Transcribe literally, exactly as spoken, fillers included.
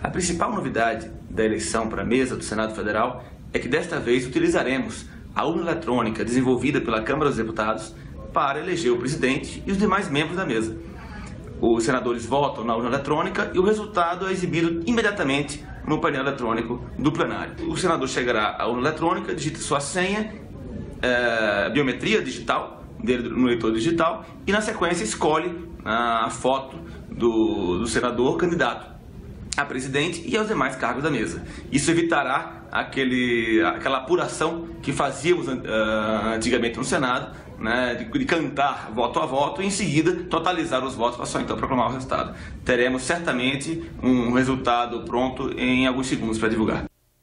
A principal novidade da eleição para a mesa do Senado Federal é que desta vez utilizaremos a urna eletrônica desenvolvida pela Câmara dos Deputados para eleger o presidente e os demais membros da mesa. Os senadores votam na urna eletrônica e o resultado é exibido imediatamente no painel eletrônico do plenário. O senador chegará à urna eletrônica, digita sua senha, é, biometria digital dele no leitor digital e na sequência escolhe a foto do, do senador candidato a presidente e aos demais cargos da mesa. Isso evitará aquele, aquela apuração que fazíamos uh, antigamente no Senado, né, de, de cantar voto a voto e em seguida totalizar os votos para só então proclamar o resultado. Teremos certamente um resultado pronto em alguns segundos para divulgar.